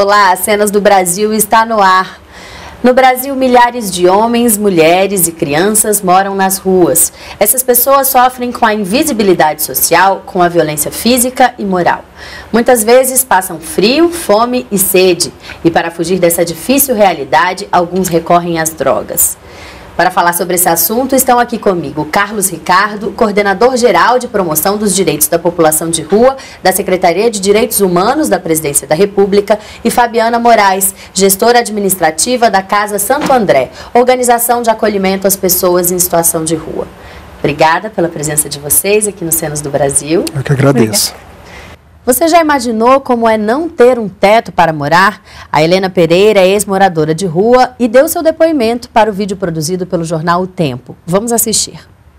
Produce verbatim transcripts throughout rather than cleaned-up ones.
Olá, Cenas do Brasil está no ar. No Brasil, milhares de homens, mulheres e crianças moram nas ruas. Essas pessoas sofrem com a invisibilidade social, com a violência física e moral. Muitas vezes passam frio, fome e sede. E para fugir dessa difícil realidade, alguns recorrem às drogas. Para falar sobre esse assunto, estão aqui comigo Carlos Ricardo, coordenador geral de promoção dos direitos da população de rua da Secretaria de Direitos Humanos da Presidência da República, e Fabiana Moraes, gestora administrativa da Casa Santo André, organização de acolhimento às pessoas em situação de rua. Obrigada pela presença de vocês aqui no Cenas do Brasil. Eu que agradeço. Obrigada. Você já imaginou como é não ter um teto para morar? A Helena Pereira é ex-moradora de rua e deu seu depoimento para o vídeo produzido pelo jornal O Tempo. Vamos assistir.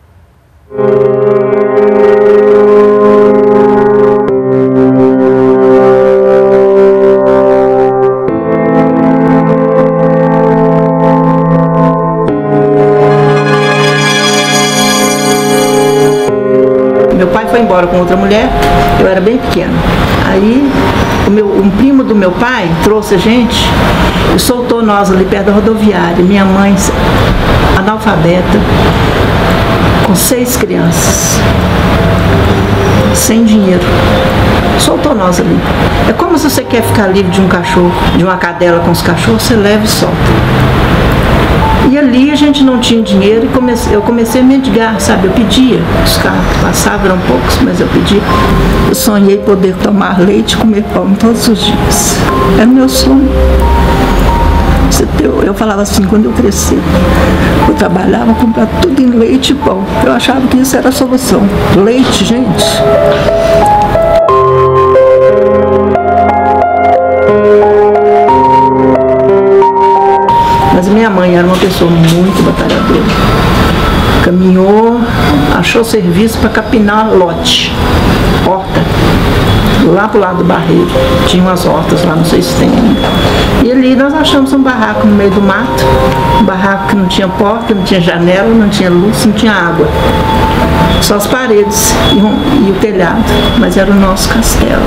Meu pai foi embora com outra mulher, eu era bem pequena. Aí o meu, um primo do meu pai trouxe a gente e soltou nós ali perto da rodoviária. Minha mãe, analfabeta, com seis crianças, sem dinheiro. Soltou nós ali. É como se você quer ficar livre de um cachorro, de uma cadela com os cachorros, você leva e solta. E ali a gente não tinha dinheiro e comecei, eu comecei a mendigar, sabe? Eu pedia, os carros que passavam eram poucos, mas eu pedia. Eu sonhei poder tomar leite e comer pão todos os dias. Era o meu sonho. Eu, eu falava assim, quando eu crescer, eu trabalhava, comprava tudo em leite e pão. Eu achava que isso era a solução. Leite, gente. Mas minha mãe era uma pessoa muito batalhadora. Caminhou, achou serviço para capinar lote, horta. Lá pro lado do barreiro, tinha umas hortas lá, não sei se tem ainda. E ali nós achamos um barraco no meio do mato, um barraco que não tinha porta, não tinha janela, não tinha luz, não tinha água. Só as paredes e, um, e o telhado, mas era o nosso castelo.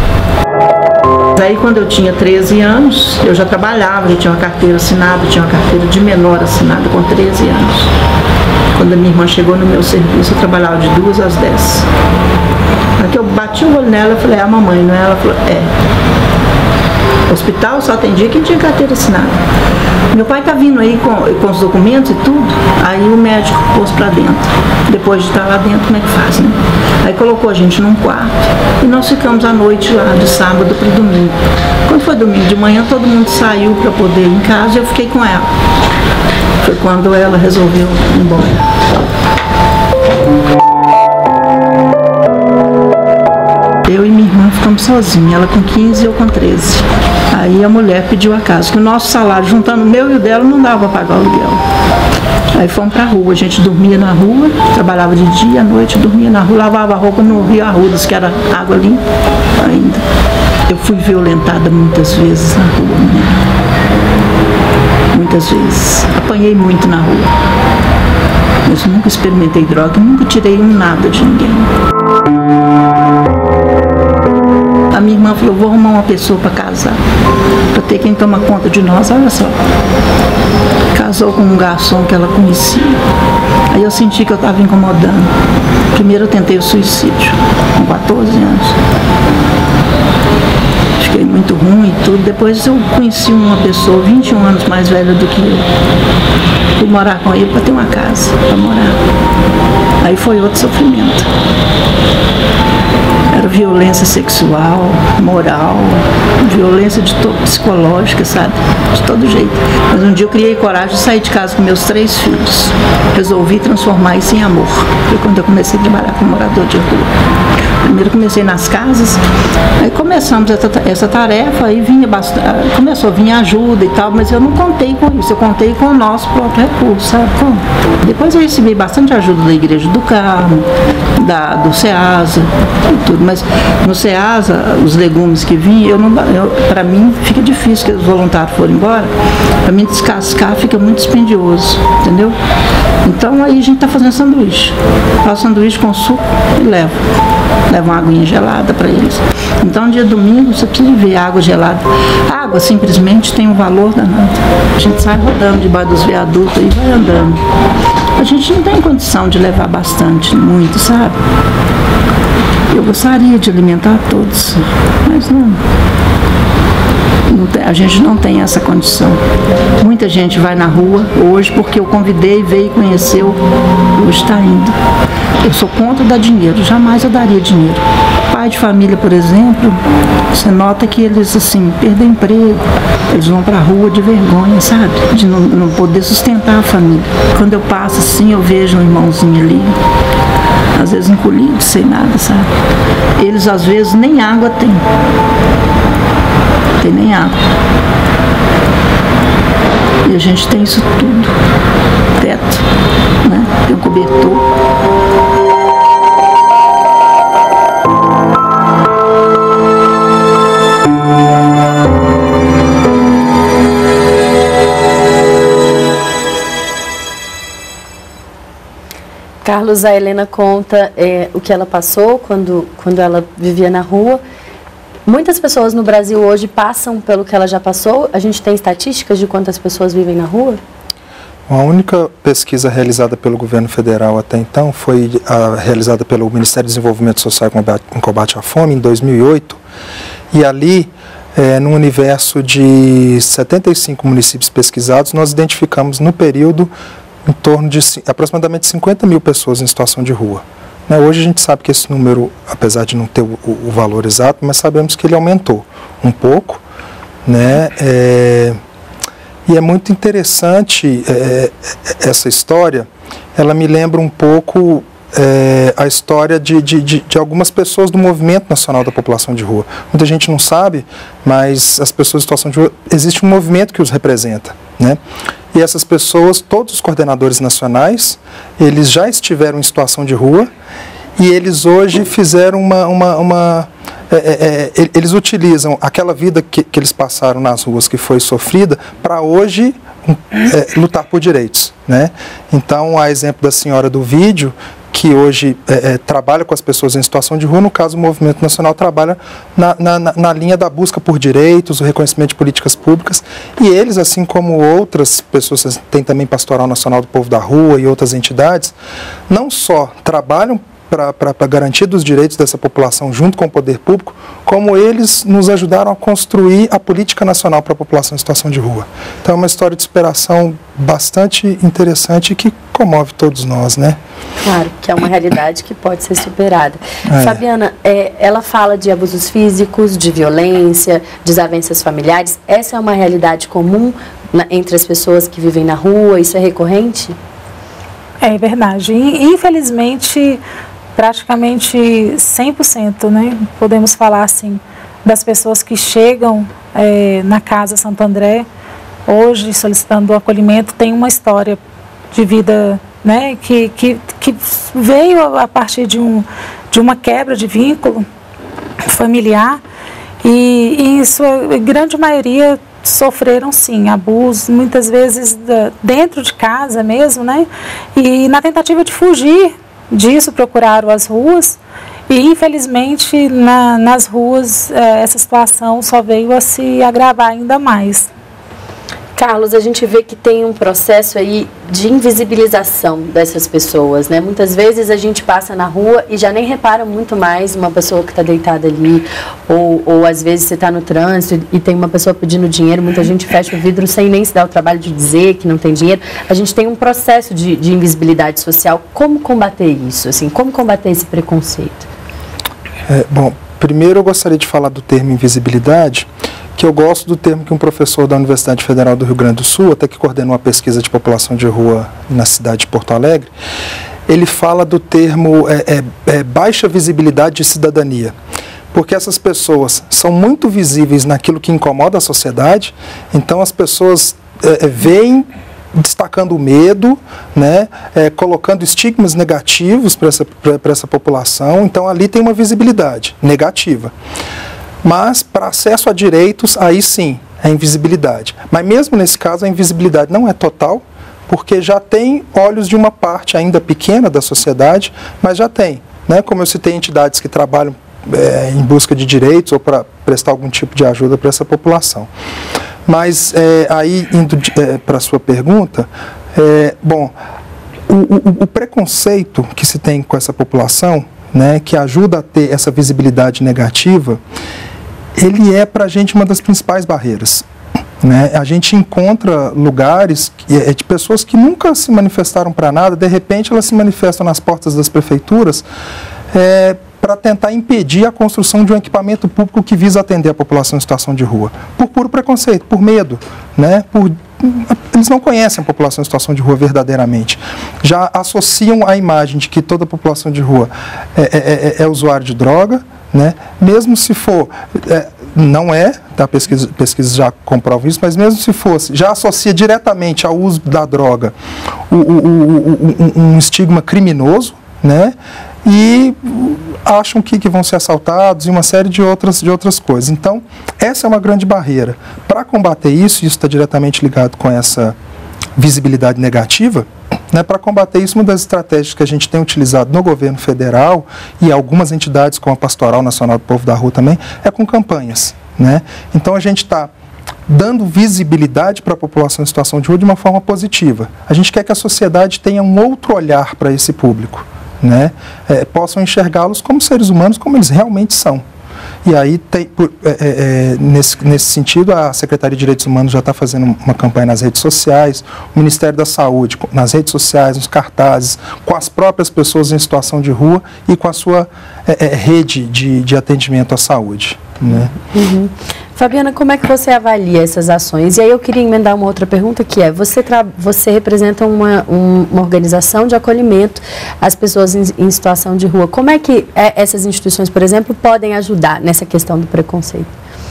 Aí quando eu tinha treze anos, eu já trabalhava, já tinha uma carteira assinada, tinha uma carteira de menor assinada com treze anos. Quando a minha irmã chegou no meu serviço, eu trabalhava de duas às dez. Aqui eu bati o olho nela e falei, é a mamãe, não é? Ela falou, é. Hospital só atendia quem tinha carteira assinada. Meu pai tá vindo aí com, com os documentos e tudo, aí o médico pôs pra dentro. Depois de estar lá dentro, como é que faz, né? Aí colocou a gente num quarto e nós ficamos à noite lá, de sábado para domingo. Quando foi domingo de manhã, todo mundo saiu para poder ir em casa e eu fiquei com ela. Foi quando ela resolveu ir embora. Eu e minha irmã ficamos sozinhas, ela com quinze e eu com treze. Aí a mulher pediu a casa, que o nosso salário, juntando o meu e o dela, não dava para pagar o aluguel. Aí fomos pra rua, a gente dormia na rua, trabalhava de dia, à noite, dormia na rua, lavava a roupa no Rio Arrudas, que era água limpa ainda. Eu fui violentada muitas vezes na rua, né? Muitas vezes. Apanhei muito na rua. Mas nunca experimentei droga, nunca tirei um nada de ninguém. A minha irmã falou, eu vou arrumar uma pessoa para casar, para ter quem toma conta de nós, olha só. Casou com um garçom que ela conhecia. Aí eu senti que eu estava incomodando. Primeiro eu tentei o suicídio, com quatorze anos. Fiquei muito ruim e tudo. Depois eu conheci uma pessoa vinte e um anos mais velha do que eu. Fui morar com ele para ter uma casa, para morar. Aí foi outro sofrimento. Era violência sexual, moral, violência de to- psicológica, sabe? De todo jeito. Mas um dia eu criei coragem de sair de casa com meus três filhos. Resolvi transformar isso em amor. Foi quando eu comecei a trabalhar como morador de rua. Primeiro comecei nas casas, aí começamos essa, essa tarefa, aí vinha bastante, começou a vir ajuda e tal, mas eu não contei com isso, eu contei com o nosso próprio recurso, sabe como? Depois eu recebi bastante ajuda da Igreja do Carmo, da, do SEASA e tudo, mas no SEASA, os legumes que vinham, eu não, eu, para mim fica difícil que os voluntários forem embora, para mim descascar fica muito dispendioso, entendeu? Então aí a gente está fazendo sanduíche. Faço sanduíche com suco e levo. Levo uma aguinha gelada para eles. Então, dia domingo, você precisa ver água gelada. A água simplesmente tem um valor danado. A gente sai rodando debaixo dos viadutos e vai andando. A gente não tem condição de levar bastante, muito, sabe? Eu gostaria de alimentar todos, mas não. Não tem, a gente não tem essa condição. Muita gente vai na rua hoje porque eu convidei, veio e conheceu, hoje está indo. Eu sou contra dar dinheiro, jamais eu daria dinheiro. Pai de família, por exemplo, você nota que eles assim, perdem emprego, eles vão para a rua de vergonha, sabe? De não, não poder sustentar a família. Quando eu passo assim, eu vejo um irmãozinho ali, às vezes encolhido, sem nada, sabe? Eles às vezes nem água têm. Tem nem água. E a gente tem isso tudo. Teto, né? Tem um cobertor. Carlos, a Helena conta é, o que ela passou quando, quando ela vivia na rua. Muitas pessoas no Brasil hoje passam pelo que ela já passou. A gente tem estatísticas de quantas pessoas vivem na rua? A única pesquisa realizada pelo governo federal até então foi a, realizada pelo Ministério do Desenvolvimento Social e Combate, em Combate à Fome, em dois mil e oito. E ali, é, no universo de setenta e cinco municípios pesquisados, nós identificamos no período em torno de aproximadamente cinquenta mil pessoas em situação de rua. Hoje a gente sabe que esse número, apesar de não ter o, o valor exato, mas sabemos que ele aumentou um pouco, né? É, e é muito interessante é, essa história. Ela me lembra um pouco é, a história de, de, de, de algumas pessoas do Movimento Nacional da População de Rua. Muita gente não sabe, mas as pessoas em situação de rua, existe um movimento que os representa, né? E essas pessoas, todos os coordenadores nacionais, eles já estiveram em situação de rua e eles hoje fizeram uma... uma, uma é, é, é, eles utilizam aquela vida que, que eles passaram nas ruas, que foi sofrida, para hoje é, lutar por direitos, né? Então, a exemplo da senhora do vídeo, que hoje é, é, trabalha com as pessoas em situação de rua, no caso o Movimento Nacional trabalha na, na, na linha da busca por direitos, o reconhecimento de políticas públicas, e eles, assim como outras pessoas, tem também Pastoral Nacional do Povo da Rua e outras entidades, não só trabalham para a garantia dos direitos dessa população junto com o poder público, como eles nos ajudaram a construir a política nacional para a população em situação de rua. Então é uma história de superação bastante interessante que comove todos nós, né? Claro, que é uma realidade que pode ser superada. É. Fabiana, é, ela fala de abusos físicos, de violência, desavenças familiares. Essa é uma realidade comum na, entre as pessoas que vivem na rua? Isso é recorrente? É verdade. Infelizmente, praticamente cem por cento, né? Podemos falar assim, das pessoas que chegam é, na Casa Santo André, hoje solicitando o acolhimento, tem uma história de vida, né, que, que, que veio a partir de, um, de uma quebra de vínculo familiar e, e em sua grande maioria sofreram sim abusos, muitas vezes da, dentro de casa mesmo, né, e na tentativa de fugir disso procuraram as ruas e infelizmente na, nas ruas eh, essa situação só veio a se agravar ainda mais. Carlos, a gente vê que tem um processo aí de invisibilização dessas pessoas, né? Muitas vezes a gente passa na rua e já nem repara muito mais uma pessoa que está deitada ali, ou, ou às vezes você está no trânsito e tem uma pessoa pedindo dinheiro, muita gente fecha o vidro sem nem se dar o trabalho de dizer que não tem dinheiro. A gente tem um processo de, de invisibilidade social. Como combater isso? Assim, como combater esse preconceito? É, bom, primeiro eu gostaria de falar do termo invisibilidade, que eu gosto do termo que um professor da Universidade Federal do Rio Grande do Sul, até que coordenou uma pesquisa de população de rua na cidade de Porto Alegre, ele fala do termo é, é, é, baixa visibilidade de cidadania, porque essas pessoas são muito visíveis naquilo que incomoda a sociedade, então as pessoas é, é, veem destacando o medo, né, é, colocando estigmas negativos para essa, para essa população, então ali tem uma visibilidade negativa. Mas, para acesso a direitos, aí sim, é invisibilidade. Mas mesmo nesse caso, a invisibilidade não é total, porque já tem olhos de uma parte ainda pequena da sociedade, mas já tem, né? Como eu citei, entidades que trabalham é, em busca de direitos ou para prestar algum tipo de ajuda para essa população. Mas é, aí, indo é, para a sua pergunta, é, bom, o, o, o preconceito que se tem com essa população, né, que ajuda a ter essa visibilidade negativa, ele é para a gente uma das principais barreiras. Né? A gente encontra lugares é, de pessoas que nunca se manifestaram para nada, de repente elas se manifestam nas portas das prefeituras é, para tentar impedir a construção de um equipamento público que visa atender a população em situação de rua, por puro preconceito, por medo, né? Por, eles não conhecem a população em situação de rua verdadeiramente, já associam a imagem de que toda a população de rua é, é, é, é usuário de droga, né? Mesmo se for, é, não é, tá? Pesquisa, pesquisas já comprovam isso, mas mesmo se fosse, já associa diretamente ao uso da droga o, o, o, o, um estigma criminoso, né? E acham que, que vão ser assaltados e uma série de outras, de outras coisas. Então, essa é uma grande barreira. Para combater isso, isso está diretamente ligado com essa visibilidade negativa, né, para combater isso, uma das estratégias que a gente tem utilizado no governo federal e algumas entidades como a Pastoral Nacional do Povo da Rua também, é com campanhas. Né? Então, a gente está dando visibilidade para a população em situação de rua de uma forma positiva. A gente quer que a sociedade tenha um outro olhar para esse público. Né, é, possam enxergá-los como seres humanos, como eles realmente são. E aí, tem, por, é, é, nesse, nesse sentido, a Secretaria de Direitos Humanos já está fazendo uma campanha nas redes sociais, o Ministério da Saúde, nas redes sociais, nos cartazes, com as próprias pessoas em situação de rua e com a sua é, é, rede de, de atendimento à saúde. Né? Uhum. Fabiana, como é que você avalia essas ações? E aí eu queria emendar uma outra pergunta, que é, você, tra você representa uma, um, uma organização de acolhimento às pessoas em, em situação de rua. Como é que é, essas instituições, por exemplo, podem ajudar nessa questão do preconceito?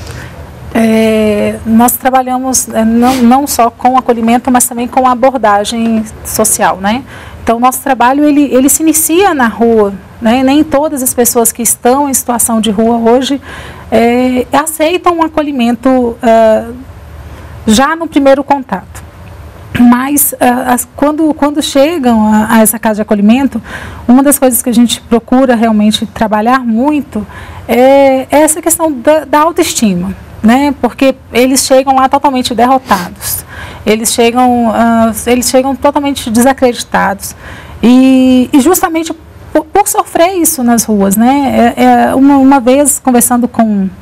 É, nós trabalhamos é, não, não só com acolhimento, mas também com abordagem social, né? Então, o nosso trabalho, ele, ele se inicia na rua, né? Nem todas as pessoas que estão em situação de rua hoje é, aceitam um acolhimento uh, já no primeiro contato. Mas, uh, as, quando, quando chegam a, a essa casa de acolhimento, uma das coisas que a gente procura realmente trabalhar muito é essa questão da, da autoestima. Né? Porque eles chegam lá totalmente derrotados, eles chegam, uh, eles chegam totalmente desacreditados e, e justamente por, por sofrer isso nas ruas, né? É, é, uma, uma vez conversando com um,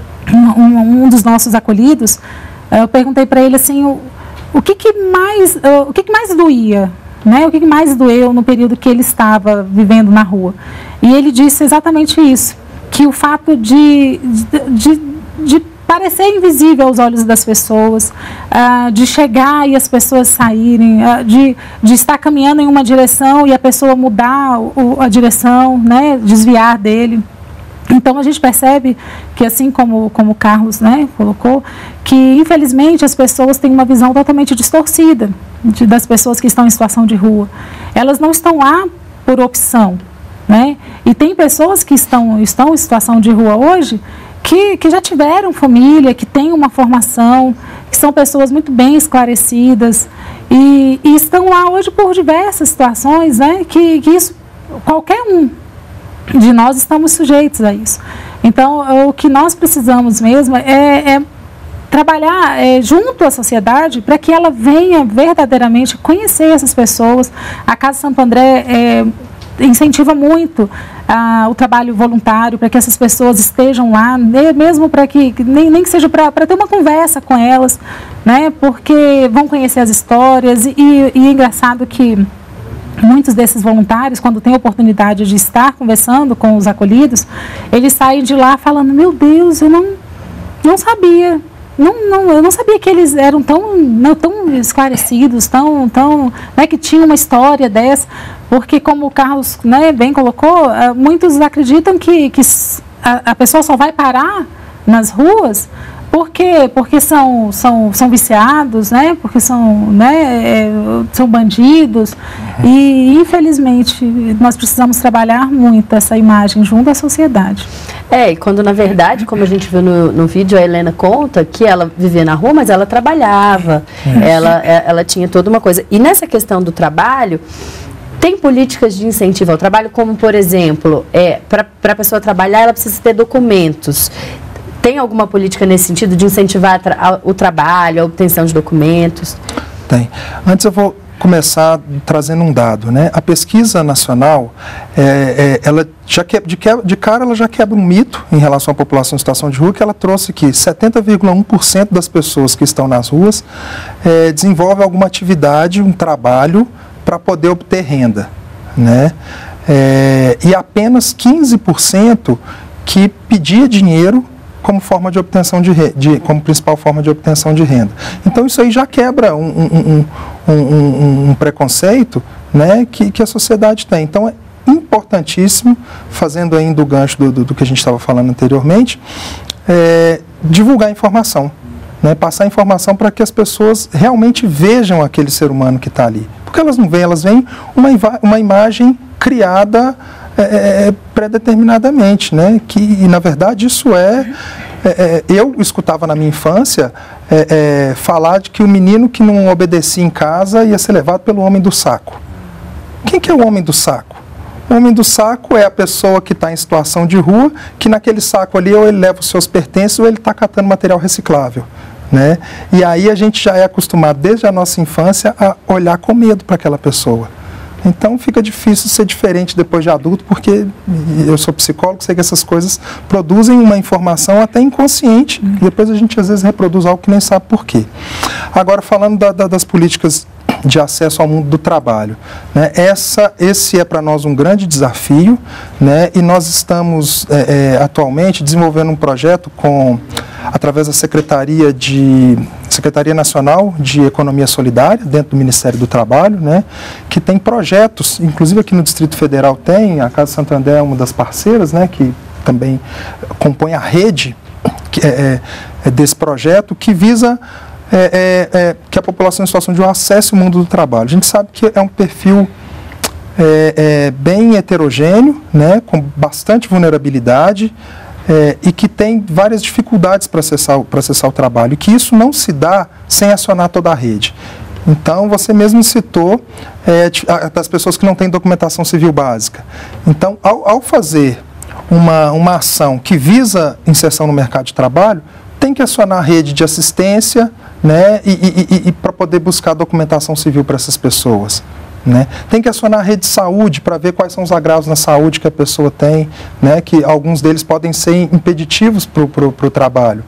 um, um dos nossos acolhidos, eu perguntei para ele assim, o, o que que mais, uh, o que que mais doía, né? O que que mais doeu no período que ele estava vivendo na rua? E ele disse exatamente isso, que o fato de, de, de, de parecer invisível aos olhos das pessoas, uh, de chegar e as pessoas saírem, uh, de, de estar caminhando em uma direção e a pessoa mudar o, a direção, né, desviar dele. Então, a gente percebe que, assim como, como o Carlos, né, colocou, que, infelizmente, as pessoas têm uma visão totalmente distorcida de, das pessoas que estão em situação de rua. Elas não estão lá por opção, né? E tem pessoas que estão, estão em situação de rua hoje Que, que já tiveram família, que têm uma formação, que são pessoas muito bem esclarecidas e, e estão lá hoje por diversas situações, né, que, que isso, qualquer um de nós estamos sujeitos a isso. Então, o que nós precisamos mesmo é, é trabalhar é, junto à sociedade para que ela venha verdadeiramente conhecer essas pessoas. A Casa Santo André é, incentiva muito ah, o trabalho voluntário para que essas pessoas estejam lá, mesmo para que, nem, nem que seja para ter uma conversa com elas, né, porque vão conhecer as histórias e, e é engraçado que muitos desses voluntários, quando têm a oportunidade de estar conversando com os acolhidos, eles saem de lá falando, meu Deus, eu não, não sabia. Não, não, eu não sabia que eles eram tão, não, tão esclarecidos, tão, tão, né, que tinham uma história dessa, porque como o Carlos, né, bem colocou, muitos acreditam que, que a, a pessoa só vai parar nas ruas porque, porque são, são, são viciados, né, porque são, né, são bandidos, uhum. E infelizmente nós precisamos trabalhar muito essa imagem junto à sociedade. É, e quando na verdade, como a gente viu no, no vídeo, a Helena conta que ela vivia na rua, mas ela trabalhava, é. ela, ela tinha toda uma coisa. E nessa questão do trabalho, tem políticas de incentivo ao trabalho, como por exemplo, é, para a pessoa trabalhar, ela precisa ter documentos. Tem alguma política nesse sentido de incentivar a tra o trabalho, a obtenção de documentos? Tem. Antes eu vou começar trazendo um dado, né? A pesquisa nacional, é, é, ela já que, de, que, de cara ela já quebra um mito em relação à população em situação de rua, que ela trouxe que setenta vírgula um por cento das pessoas que estão nas ruas é, desenvolve alguma atividade, um trabalho para poder obter renda, né? É, e apenas quinze por cento que pedia dinheiro como forma de obtenção de, de como principal forma de obtenção de renda. Então isso aí já quebra um, um, um, um, um preconceito, né, que, que a sociedade tem. Então é importantíssimo, fazendo ainda o gancho do, do, do que a gente estava falando anteriormente, é, divulgar informação, né, passar informação para que as pessoas realmente vejam aquele ser humano que está ali. Porque elas não veem, elas veem uma, uma imagem criada É, predeterminadamente, né? Que, e, na verdade, isso é, é... Eu escutava na minha infância é, é, falar de que o menino que não obedecia em casa ia ser levado pelo homem do saco. Quem que é o homem do saco? O homem do saco é a pessoa que está em situação de rua, que naquele saco ali ou ele leva os seus pertences ou ele está catando material reciclável, né? E aí a gente já é acostumado, desde a nossa infância, a olhar com medo para aquela pessoa. Então fica difícil ser diferente depois de adulto, porque eu sou psicólogo, sei que essas coisas produzem uma informação até inconsciente, e depois a gente às vezes reproduz algo que nem sabe por quê. Agora, falando da, da, das políticas de acesso ao mundo do trabalho, né, essa, esse é para nós um grande desafio, né, e nós estamos é, é, atualmente desenvolvendo um projeto com, através da Secretaria de Secretaria Nacional de Economia Solidária, dentro do Ministério do Trabalho, né, que tem projetos, inclusive aqui no Distrito Federal tem, a Casa Santander é uma das parceiras, né, que também compõe a rede que é, é, desse projeto, que visa é, é, é, que a população em situação de rua acesse o mundo do trabalho. A gente sabe que é um perfil é, é, bem heterogêneo, né, com bastante vulnerabilidade, É, e que tem várias dificuldades para acessar, para acessar o trabalho, e que isso não se dá sem acionar toda a rede. Então, você mesmo citou é, das pessoas que não têm documentação civil básica. Então, ao, ao fazer uma, uma ação que visa inserção no mercado de trabalho, tem que acionar a rede de assistência, né, e, e, e, e para poder buscar documentação civil para essas pessoas. Né? Tem que acionar a rede de saúde para ver quais são os agravos na saúde que a pessoa tem, né? Que alguns deles podem ser impeditivos para o trabalho.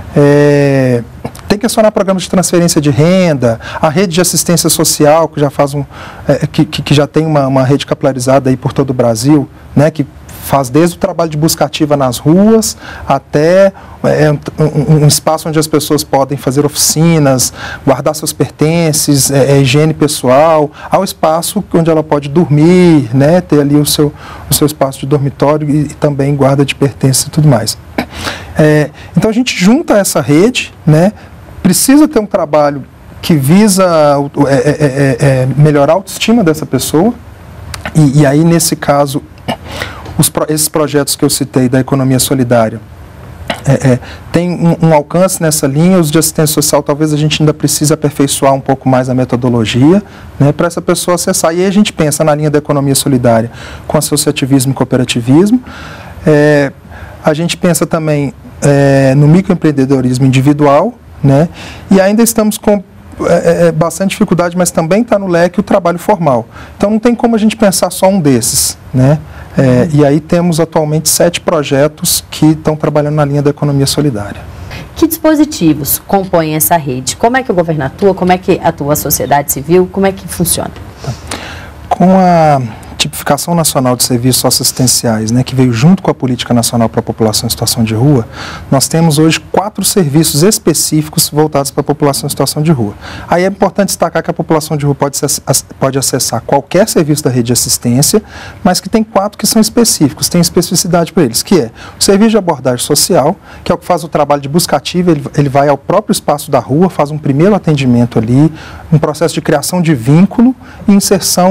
É, tem que acionar programas de transferência de renda, a rede de assistência social, que já, faz um, é, que, que já tem uma, uma rede capilarizada aí por todo o Brasil, né? Que faz desde o trabalho de busca ativa nas ruas até é, um, um espaço onde as pessoas podem fazer oficinas, guardar seus pertences, é, é, higiene pessoal, ao espaço onde ela pode dormir, né, ter ali o seu, o seu espaço de dormitório e, e também guarda de pertences e tudo mais. É, então a gente junta essa rede, né, precisa ter um trabalho que visa é, é, é, melhorar a autoestima dessa pessoa, e, e aí nesse caso Os, esses projetos que eu citei da economia solidária é, é, tem um, um alcance nessa linha. Os de assistência social talvez a gente ainda precise aperfeiçoar um pouco mais a metodologia, né, para essa pessoa acessar. E aí a gente pensa na linha da economia solidária com associativismo e cooperativismo. É, a gente pensa também é, no microempreendedorismo individual, né, e ainda estamos com É, é, bastante dificuldade, mas também está no leque o trabalho formal. Então não tem como a gente pensar só um desses, né? É, e aí temos atualmente sete projetos que estão trabalhando na linha da economia solidária. Que dispositivos compõem essa rede? Como é que o governo atua? Como é que atua a sociedade civil? Como é que funciona? Tá. Com a Tipificação Nacional de Serviços Assistenciais, né, que veio junto com a Política Nacional para a População em Situação de Rua, nós temos hoje quatro serviços específicos voltados para a população em situação de rua. Aí é importante destacar que a população de rua pode, pode acessar qualquer serviço da rede de assistência, mas que tem quatro que são específicos, tem especificidade para eles, que é o serviço de abordagem social, que é o que faz o trabalho de busca ativa, ele, ele vai ao próprio espaço da rua, faz um primeiro atendimento ali, um processo de criação de vínculo e inserção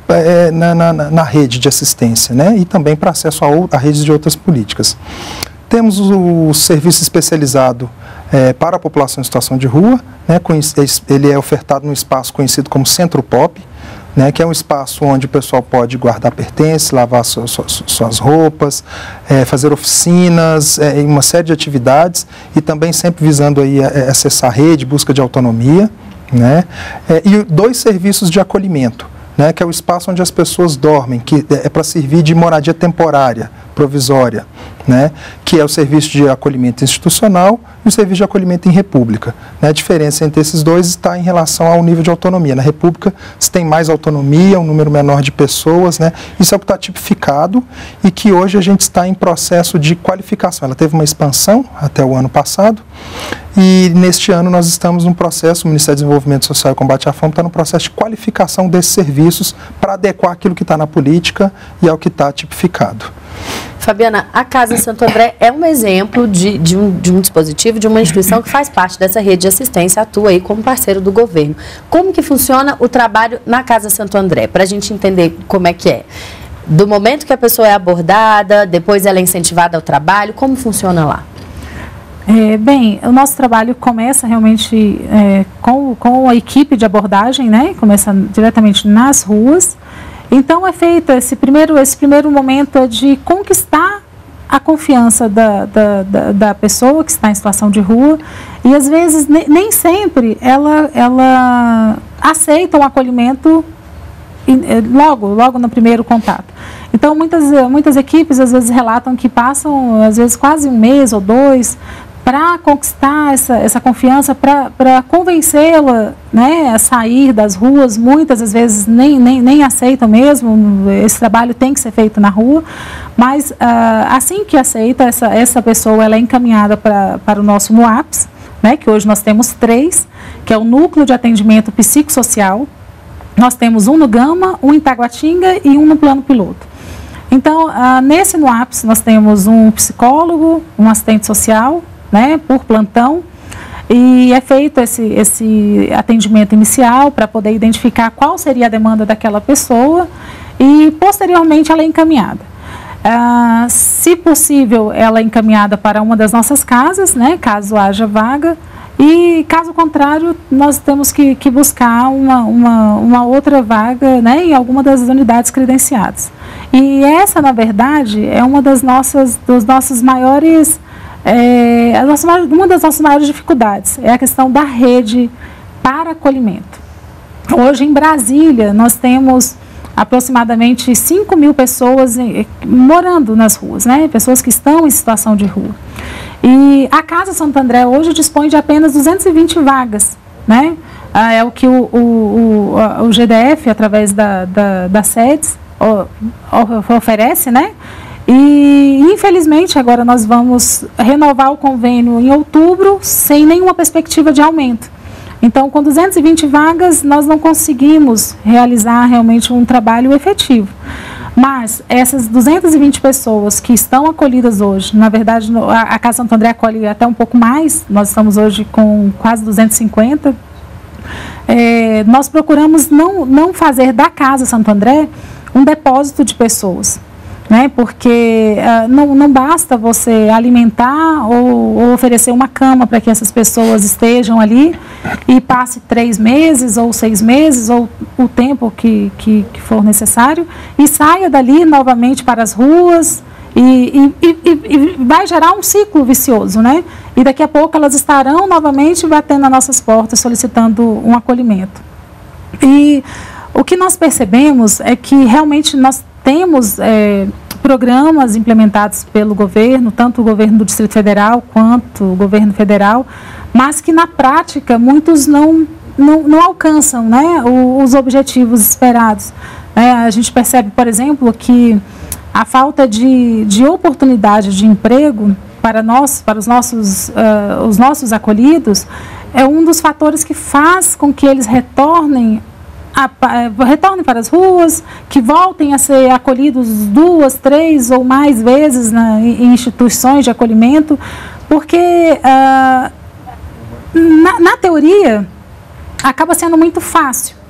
é, na, na, na rede de assistência, né? E também para acesso a, a redes de outras políticas. Temos o, o serviço especializado é, para a população em situação de rua, né? Ele é ofertado num espaço conhecido como Centro Pop, né, que é um espaço onde o pessoal pode guardar pertences, lavar suas, suas, suas roupas, é, fazer oficinas, é, uma série de atividades e também sempre visando aí é, acessar a rede, busca de autonomia, né, é, e dois serviços de acolhimento, né, que é o espaço onde as pessoas dormem, que é para servir de moradia temporária, provisória, né, que é o serviço de acolhimento institucional e o serviço de acolhimento em república. Né? A diferença entre esses dois está em relação ao nível de autonomia. Na república, se tem mais autonomia, um número menor de pessoas, né? Isso é o que está tipificado e que hoje a gente está em processo de qualificação. Ela teve uma expansão até o ano passado e neste ano nós estamos num processo, o Ministério do Desenvolvimento Social e Combate à Fome está no processo de qualificação desses serviços para adequar aquilo que está na política e ao que está tipificado. Fabiana, a Casa Santo André é um exemplo de, de, um, de um dispositivo, de uma instituição que faz parte dessa rede de assistência, atua aí como parceiro do governo. Como que funciona o trabalho na Casa Santo André? Para a gente entender como é que é. Do momento que a pessoa é abordada, depois ela é incentivada ao trabalho, como funciona lá? É, bem, o nosso trabalho começa realmente é, com, com a equipe de abordagem, né? Começa diretamente nas ruas. Então é feito esse primeiro, esse primeiro momento de conquistar a confiança da, da, da, da pessoa que está em situação de rua e às vezes ne, nem sempre ela, ela aceita um acolhimento logo, logo no primeiro contato. Então muitas, muitas equipes às vezes relatam que passam às vezes quase um mês ou dois para conquistar essa, essa confiança, para convencê-la, né, a sair das ruas. Muitas às vezes nem, nem, nem aceitam mesmo, esse trabalho tem que ser feito na rua, mas ah, assim que aceita, essa, essa pessoa ela é encaminhada pra, para o nosso NUAPS, né, que hoje nós temos três, que é o Núcleo de Atendimento Psicossocial. Nós temos um no Gama, um em Taguatinga e um no Plano Piloto. Então, ah, nesse NUAPS nós temos um psicólogo, um assistente social, né, por plantão, e é feito esse, esse atendimento inicial para poder identificar qual seria a demanda daquela pessoa e posteriormente ela é encaminhada. Ah, se possível, ela é encaminhada para uma das nossas casas, né, caso haja vaga, e caso contrário, nós temos que, que buscar uma, uma, uma outra vaga, né, em alguma das unidades credenciadas. E essa, na verdade, é uma das nossas, dos nossos maiores É, a nossa, uma das nossas maiores dificuldades é a questão da rede para acolhimento. Hoje em Brasília nós temos aproximadamente cinco mil pessoas em, morando nas ruas, né? Pessoas que estão em situação de rua. E a Casa Santo André hoje dispõe de apenas duzentas e vinte vagas, né? Ah, é o que o, o, o, o G D F, através da, da, da SEDES, o, o, oferece, né? E, infelizmente, agora nós vamos renovar o convênio em outubro sem nenhuma perspectiva de aumento. Então, com duzentas e vinte vagas, nós não conseguimos realizar realmente um trabalho efetivo. Mas essas duzentas e vinte pessoas que estão acolhidas hoje, na verdade, a Casa Santo André acolhe até um pouco mais, nós estamos hoje com quase duzentas e cinquenta. É, nós procuramos não, não fazer da Casa Santo André um depósito de pessoas. Né, porque uh, não, não basta você alimentar ou, ou oferecer uma cama para que essas pessoas estejam ali e passe três meses ou seis meses ou o tempo que, que, que for necessário e saia dali novamente para as ruas e, e, e, e vai gerar um ciclo vicioso, né? E daqui a pouco elas estarão novamente batendo nas nossas portas solicitando um acolhimento. E o que nós percebemos é que realmente nós temos é, programas implementados pelo governo, tanto o governo do Distrito Federal quanto o governo federal, mas que na prática muitos não, não, não alcançam, né, os objetivos esperados. É, a gente percebe, por exemplo, que a falta de, de oportunidade de emprego para nós, para os nossos, uh, os nossos acolhidos, é um dos fatores que faz com que eles retornem A, a, retornem para as ruas, que voltem a ser acolhidos duas, três ou mais vezes na, em instituições de acolhimento, porque ah, na, na teoria acaba sendo muito fácil,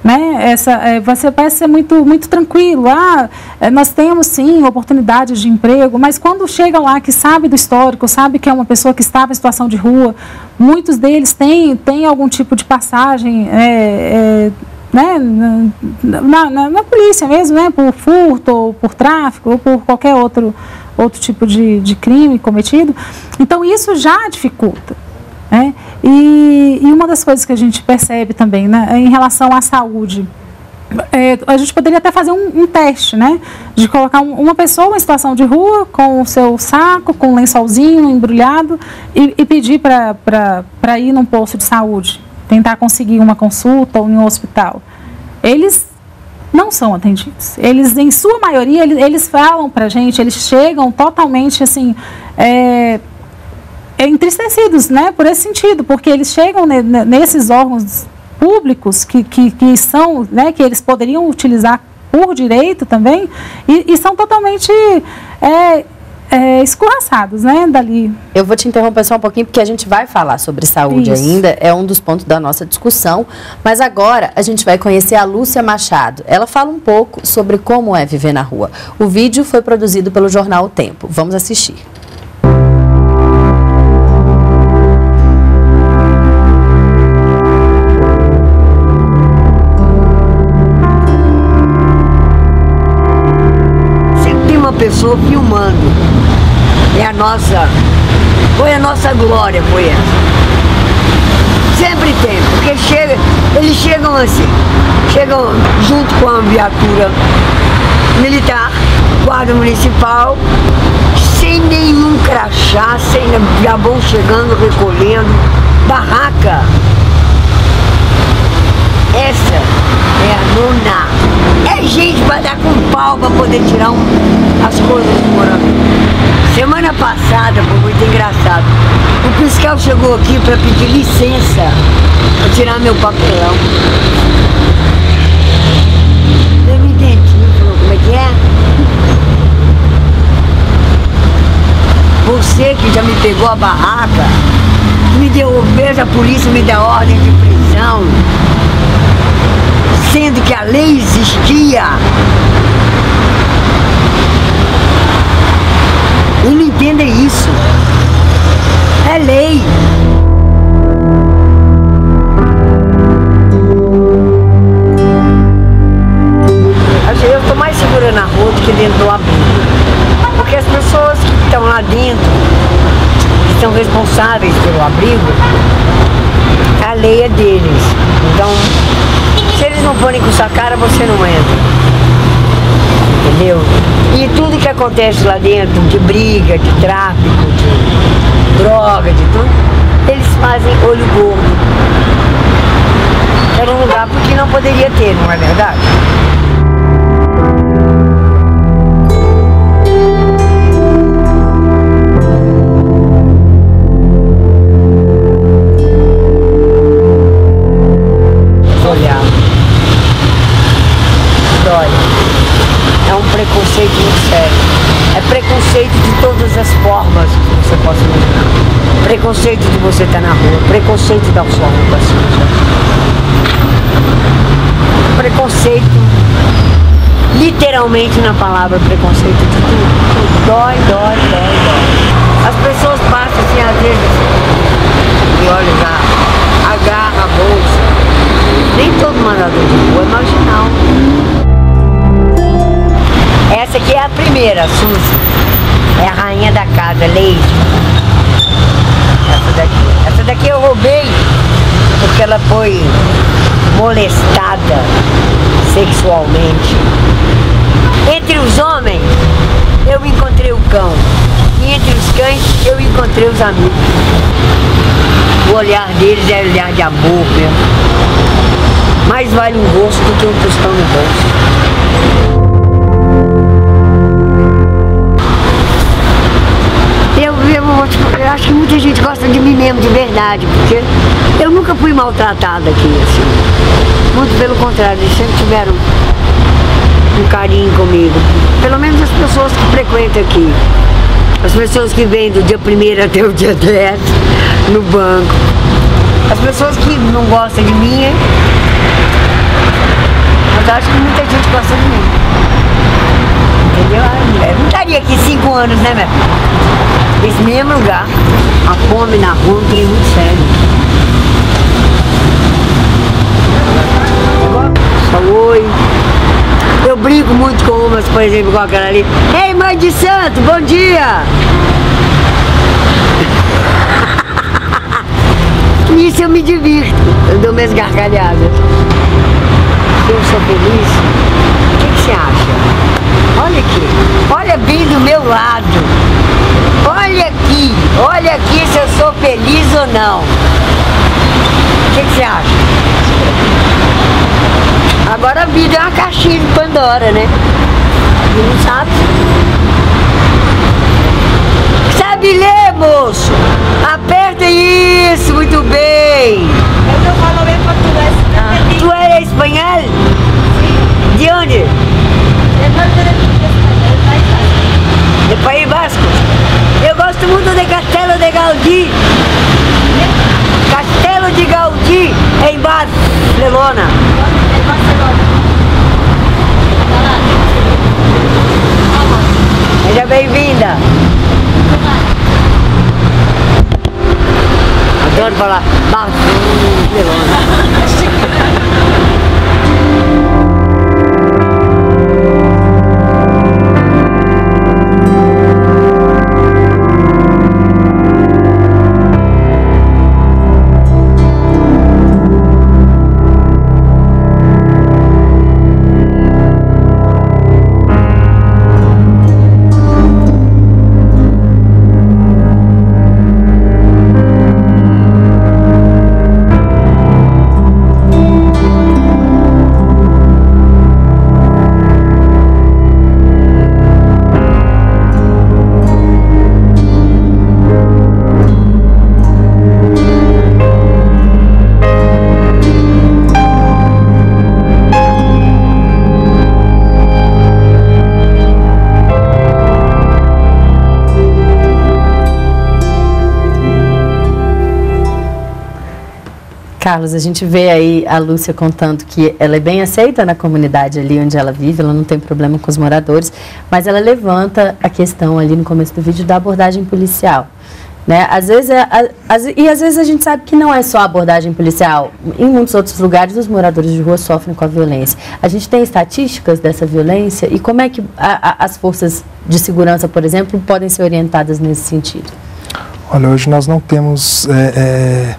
Né? Essa, é, você parece ser muito, muito tranquilo. Ah, nós temos sim oportunidades de emprego, mas quando chega lá que sabe do histórico, sabe que é uma pessoa que estava em situação de rua, muitos deles têm, têm algum tipo de passagem é, é, né, na, na, na polícia mesmo, né, por furto, ou por tráfico, ou por qualquer outro, outro tipo de, de crime cometido. Então isso já dificulta. É, e, e uma das coisas que a gente percebe também, né, em relação à saúde, é, a gente poderia até fazer um, um teste, né, de colocar um, uma pessoa em situação de rua com o seu saco, com um lençolzinho embrulhado e, e pedir para ir num posto de saúde, tentar conseguir uma consulta ou em um hospital. Eles não são atendidos. Eles, em sua maioria, eles, eles falam para a gente, eles chegam totalmente assim... É, entristecidos, né, por esse sentido, porque eles chegam ne, nesses órgãos públicos que, que, que são, né, que eles poderiam utilizar por direito também, e, e são totalmente é, é, escorraçados, né, dali. Eu vou te interromper só um pouquinho, porque a gente vai falar sobre saúde Isso. ainda, é um dos pontos da nossa discussão, mas agora a gente vai conhecer a Lúcia Machado. Ela fala um pouco sobre como é viver na rua. O vídeo foi produzido pelo jornal O Tempo. Vamos assistir. Pessoa filmando, é a nossa, foi a nossa glória, foi essa. Sempre tem, porque chega, eles chegam assim, chegam junto com a viatura militar, guarda municipal, sem nenhum crachá, sem, já vão chegando, recolhendo, barraca. Essa é a nona. É gente para dar com pau para poder tirar um, as coisas do morador. Semana passada foi muito engraçado. O fiscal chegou aqui para pedir licença para tirar meu papelão. Eu me entendi, falou, como é que é? Você que já me pegou a barraca, me deu, fez a polícia me deu ordem de prisão, sendo que a lei existia. E não entendem isso. É lei. Eu estou mais segura na rua do que dentro do abrigo. Porque as pessoas que estão lá dentro, que são responsáveis pelo abrigo, a lei é deles. Então, se eles não forem com sua cara, você não entra. Entendeu? E tudo que acontece lá dentro, de briga, de tráfico, de droga, de tudo, eles fazem olho gordo. Era um lugar porque não poderia ter, não é verdade? Olhar. Dói. É um preconceito muito sério. É preconceito de todas as formas que você possa imaginar. Preconceito de você estar na rua, preconceito da sua roupa suja. Preconceito, literalmente na palavra preconceito de tudo. tudo. Dói, dói, dói, dói. As pessoas passam assim, às vezes, e olha já, agarra a bolsa. Nem todo morador de rua é marginal. Essa aqui é a primeira, a Suzy. É a rainha da casa, Leide. Essa daqui. Essa daqui eu roubei porque ela foi molestada sexualmente. Entre os homens, eu encontrei o cão. E entre os cães, eu encontrei os amigos. O olhar deles é olhar de amor mesmo. Mais vale um rosto do que um tostão no bolso. Eu, eu, eu acho que muita gente gosta de mim mesmo, de verdade, porque eu nunca fui maltratada aqui, assim. Muito pelo contrário, eles sempre tiveram um carinho comigo. Pelo menos as pessoas que frequentam aqui. As pessoas que vêm do dia primeiro até o dia dez no banco. As pessoas que não gostam de mim, eu acho que muita gente gosta de mim. Entendeu? Eu não estaria aqui cinco anos, né, minha filha? Esse mesmo lugar. A fome na rua, um trem muito sério. Só oi. Eu brinco muito com umas, por exemplo, com aquela ali. Ei, mãe de santo, bom dia! Nisso eu me divirto. Eu dou minhas gargalhadas. Eu sou feliz. O que, que você acha? Olha aqui. Olha bem do meu lado. Olha aqui. Olha aqui se eu sou feliz ou não. O que, que você acha? Agora a vida é uma caixinha de Pandora, né? E não sabe. Sabe ler, moço? Aperta isso, muito bem. Eu tô falando em português. Ah, tu é espanhol? Sim. De onde? De País Basco. Eu gosto muito de Castelo de Gaudí. Castelo de Gaudí em Barcelona. Seja bem-vinda. Adoro falar Barcelona. Carlos, a gente vê aí a Lúcia contando que ela é bem aceita na comunidade ali onde ela vive, ela não tem problema com os moradores, mas ela levanta a questão ali no começo do vídeo da abordagem policial. Né? Às vezes, é, a, as, e às vezes a gente sabe que não é só abordagem policial. Em muitos outros lugares, os moradores de rua sofrem com a violência. A gente tem estatísticas dessa violência e como é que a, a, as forças de segurança, por exemplo, podem ser orientadas nesse sentido? Olha, hoje nós não temos, é, é,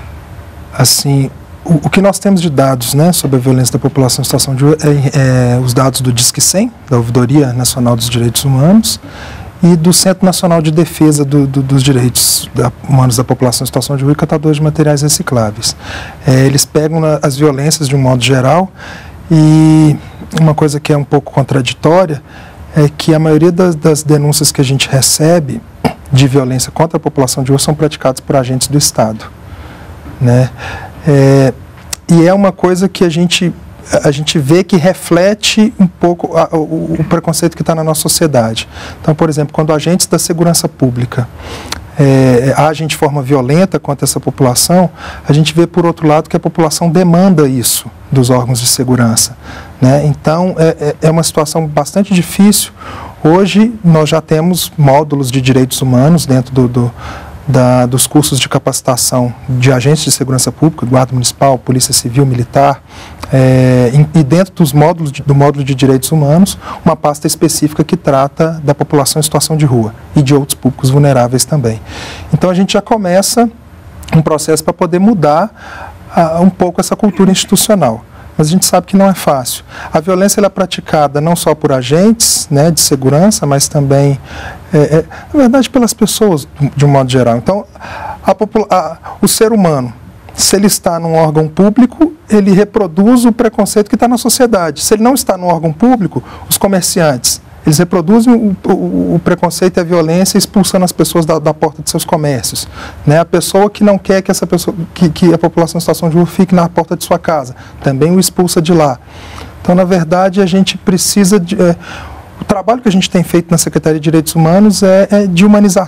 assim, o, o que nós temos de dados, né, sobre a violência da população em situação de rua é, é os dados do Disque cem, da Ouvidoria Nacional dos Direitos Humanos, e do Centro Nacional de Defesa do, do, dos Direitos da, Humanos da População em Situação de Rua e Catadores de Materiais Recicláveis. É, eles pegam na, as violências de um modo geral e uma coisa que é um pouco contraditória é que a maioria das, das denúncias que a gente recebe de violência contra a população de rua são praticadas por agentes do Estado. Né? É, e é uma coisa que a gente... a gente vê que reflete um pouco a, o, o preconceito que está na nossa sociedade. Então, por exemplo, quando agentes da segurança pública é, agem de forma violenta contra essa população, a gente vê, por outro lado, que a população demanda isso dos órgãos de segurança. Né? Então, é, é uma situação bastante difícil. Hoje, nós já temos módulos de direitos humanos dentro do... do Da, dos cursos de capacitação de agentes de segurança pública, guarda municipal, polícia civil, militar, é, e dentro dos módulos de, do módulo de direitos humanos, uma pasta específica que trata da população em situação de rua e de outros públicos vulneráveis também. Então a gente já começa um processo para poder mudar a, um pouco essa cultura institucional. Mas a gente sabe que não é fácil. A violência ela é praticada não só por agentes, né, de segurança, mas também, é, é, na verdade, pelas pessoas, de um modo geral. Então, a a, o ser humano, se ele está num órgão público, ele reproduz o preconceito que está na sociedade. Se ele não está num órgão público, os comerciantes, eles reproduzem o, o, o preconceito e a violência expulsando as pessoas da, da porta de seus comércios. Né? A pessoa que não quer que, essa pessoa, que, que a população em situação de rua fique na porta de sua casa, também o expulsa de lá. Então, na verdade, a gente precisa de... É, o trabalho que a gente tem feito na Secretaria de Direitos Humanos é, é de humanização.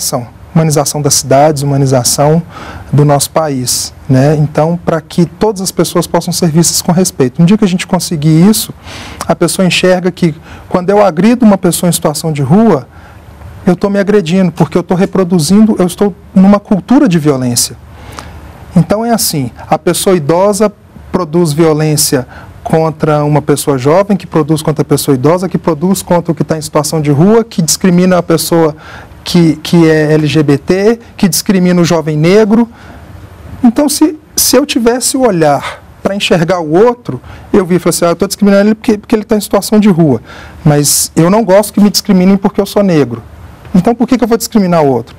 humanização das cidades, humanização do nosso país, né? Então, para que todas as pessoas possam ser vistas com respeito. No dia que a gente conseguir isso, a pessoa enxerga que quando eu agrido uma pessoa em situação de rua, eu estou me agredindo, porque eu estou reproduzindo, eu estou numa cultura de violência. Então é assim, a pessoa idosa produz violência contra uma pessoa jovem, que produz contra a pessoa idosa, que produz contra o que está em situação de rua, que discrimina a pessoa que, que é L G B T, que discrimina o jovem negro. Então, se, se eu tivesse o olhar para enxergar o outro, eu vi e falei assim, ah, eu estou discriminando ele porque, porque ele está em situação de rua, mas eu não gosto que me discriminem porque eu sou negro. Então, por que, que eu vou discriminar o outro?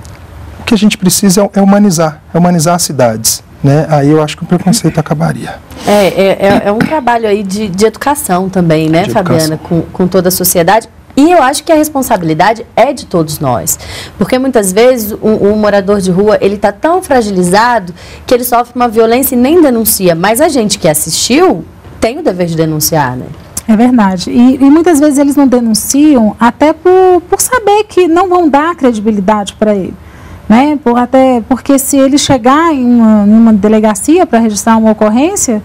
O que a gente precisa é, é humanizar, é humanizar as cidades, né? Aí eu acho que o preconceito acabaria. É, é, é um trabalho aí de, de educação também, né, de Fabiana, educação. com, com toda a sociedade. E eu acho que a responsabilidade é de todos nós, porque muitas vezes o, o morador de rua, ele está tão fragilizado que ele sofre uma violência e nem denuncia, mas a gente que assistiu tem o dever de denunciar, né? É verdade. E, e muitas vezes eles não denunciam até por, por saber que não vão dar credibilidade para ele. Né? Por, até porque se ele chegar em uma, em uma delegacia para registrar uma ocorrência,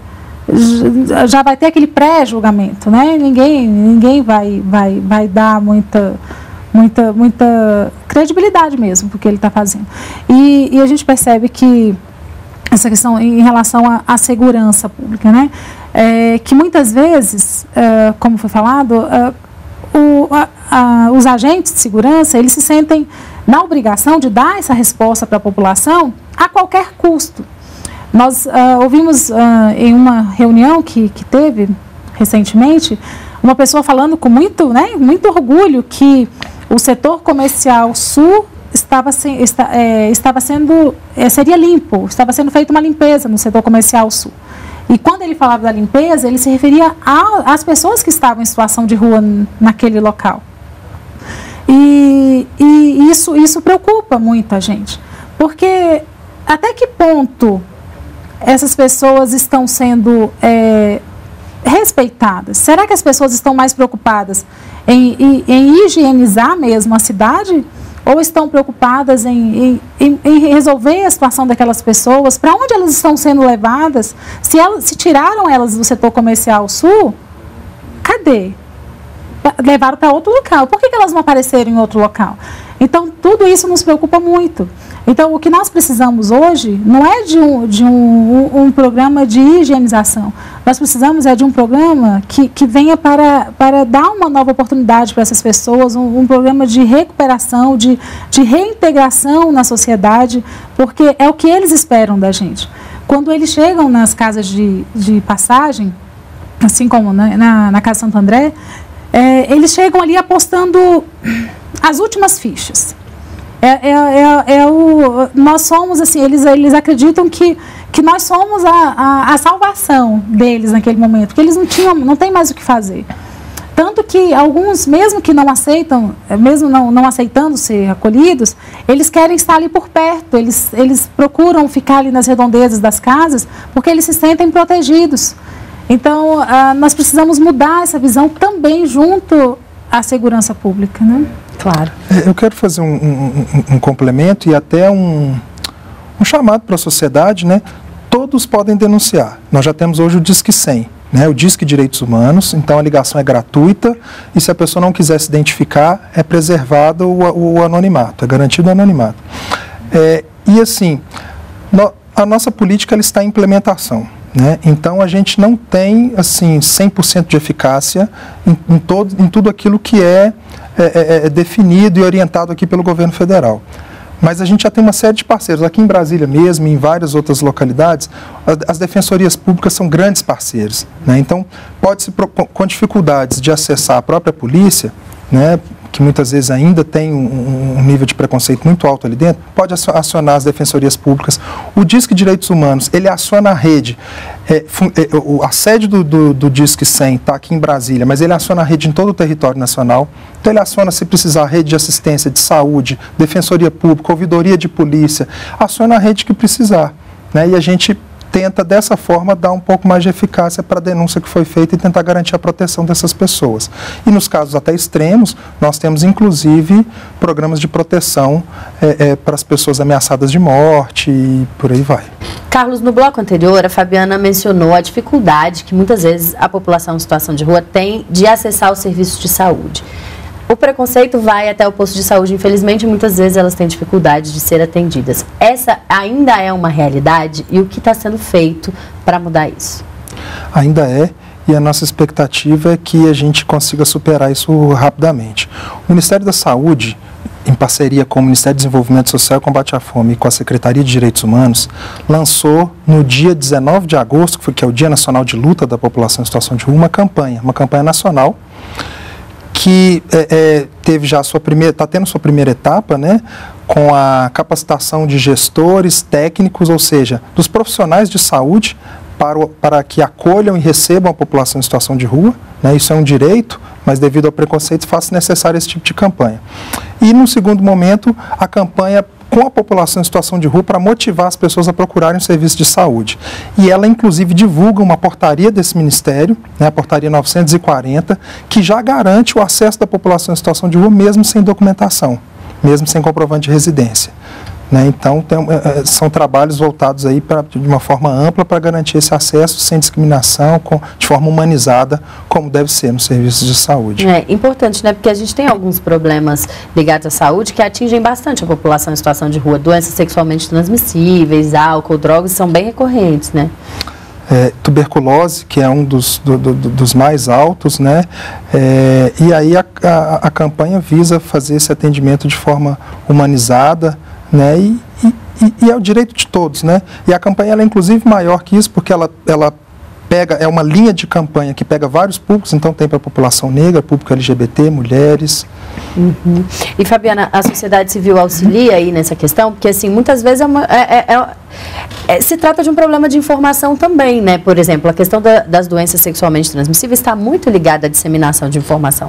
já vai ter aquele pré-julgamento, né? Ninguém, ninguém vai, vai, vai dar muita, muita, muita credibilidade mesmo para o que ele está fazendo. E, e a gente percebe que essa questão em relação à, à segurança pública, né? É, que muitas vezes, é, como foi falado, é, o, a, a, os agentes de segurança, eles se sentem na obrigação de dar essa resposta para a população a qualquer custo. Nós uh, ouvimos uh, em uma reunião que, que teve recentemente, uma pessoa falando com muito, né, muito orgulho que o setor comercial sul estava, se, está, é, estava sendo, é, seria limpo, estava sendo feita uma limpeza no setor comercial sul. E quando ele falava da limpeza, ele se referia às pessoas que estavam em situação de rua naquele local. E, e isso, isso preocupa muito a gente, porque até que ponto essas pessoas estão sendo é, respeitadas? Será que as pessoas estão mais preocupadas em, em, em higienizar mesmo a cidade? Ou estão preocupadas em, em, em resolver a situação daquelas pessoas? Para onde elas estão sendo levadas? Se, elas, se tiraram elas do setor comercial sul, cadê? Levaram para outro local. Por que, que elas não apareceram em outro local? Então, tudo isso nos preocupa muito. Então, o que nós precisamos hoje não é de um, de um, um, um programa de higienização. Nós precisamos é de um programa que, que venha para, para dar uma nova oportunidade para essas pessoas, um, um programa de recuperação, de, de reintegração na sociedade, porque é o que eles esperam da gente. Quando eles chegam nas casas de, de passagem, assim como na, na, na Casa Santo André, é, eles chegam ali apostando as últimas fichas. É, é, é, é o, nós somos, assim, eles, eles acreditam que, que nós somos a, a, a salvação deles naquele momento, porque eles não tinham, não tem mais o que fazer. Tanto que alguns, mesmo que não aceitam, mesmo não, não aceitando ser acolhidos, eles querem estar ali por perto, eles, eles procuram ficar ali nas redondezas das casas, porque eles se sentem protegidos. Então, ah, nós precisamos mudar essa visão também junto à segurança pública, né? Claro. Eu quero fazer um, um, um, um complemento e até um, um chamado para a sociedade, né? Todos podem denunciar. Nós já temos hoje o Disque cem, né? O Disque Direitos Humanos, então a ligação é gratuita e se a pessoa não quiser se identificar, é preservado o, o anonimato, é garantido o anonimato. É, e assim, no, a nossa política ela está em implementação. Né? Então, a gente não tem assim, cem por cento de eficácia em, em, todo, em tudo aquilo que é, é, é definido e orientado aqui pelo governo federal. Mas a gente já tem uma série de parceiros. Aqui em Brasília mesmo, em várias outras localidades, as defensorias públicas são grandes parceiros. Né? Então, pode-se, com dificuldades de acessar a própria polícia, né, que muitas vezes ainda tem um, um nível de preconceito muito alto ali dentro, pode acionar as defensorias públicas. O Disque Direitos Humanos, ele aciona a rede. É, é, a sede do, do, do Disque cem está aqui em Brasília, mas ele aciona a rede em todo o território nacional. Então ele aciona, se precisar, a rede de assistência, de saúde, defensoria pública, ouvidoria de polícia, aciona a rede que precisar. Né? E a gente tenta dessa forma dar um pouco mais de eficácia para a denúncia que foi feita e tentar garantir a proteção dessas pessoas. E nos casos até extremos, nós temos inclusive programas de proteção é, é, para as pessoas ameaçadas de morte e por aí vai. Carlos, no bloco anterior, a Fabiana mencionou a dificuldade que muitas vezes a população em situação de rua tem de acessar os serviços de saúde. O preconceito vai até o posto de saúde, infelizmente, muitas vezes elas têm dificuldade de ser atendidas. Essa ainda é uma realidade e o que está sendo feito para mudar isso? Ainda é, e a nossa expectativa é que a gente consiga superar isso rapidamente. O Ministério da Saúde, em parceria com o Ministério do Desenvolvimento Social e Combate à Fome e com a Secretaria de Direitos Humanos, lançou no dia dezenove de agosto, que é o Dia Nacional de Luta da População em Situação de Rua, uma campanha, uma campanha nacional, que é, é, teve já a sua primeira, está tendo sua primeira etapa, né, com a capacitação de gestores, técnicos, ou seja, dos profissionais de saúde para, o, para que acolham e recebam a população em situação de rua, né, isso é um direito, mas devido ao preconceito faz necessário esse tipo de campanha. E no segundo momento, a campanha com a população em situação de rua para motivar as pessoas a procurarem um serviço de saúde. E ela, inclusive, divulga uma portaria desse Ministério, né, a portaria novecentos e quarenta, que já garante o acesso da população em situação de rua, mesmo sem documentação, mesmo sem comprovante de residência. Né, então, tem, são trabalhos voltados aí pra, de uma forma ampla para garantir esse acesso sem discriminação, com, de forma humanizada, como deve ser nos serviços de saúde. É importante, né? Porque a gente tem alguns problemas ligados à saúde que atingem bastante a população em situação de rua. Doenças sexualmente transmissíveis, álcool, drogas são bem recorrentes, né? É, tuberculose, que é um dos, do, do, dos mais altos, né? É, e aí a, a, a campanha visa fazer esse atendimento de forma humanizada, né? E, e, e é o direito de todos, né? E a campanha ela é inclusive maior que isso, porque ela, ela pega, é uma linha de campanha que pega vários públicos, então tem para a população negra, público L G B T, mulheres. Uhum. E Fabiana, a sociedade civil auxilia aí nessa questão? Porque assim, muitas vezes é uma, é, é, é, se trata de um problema de informação também, né? Por exemplo, a questão da, das doenças sexualmente transmissíveis está muito ligada à disseminação de informação.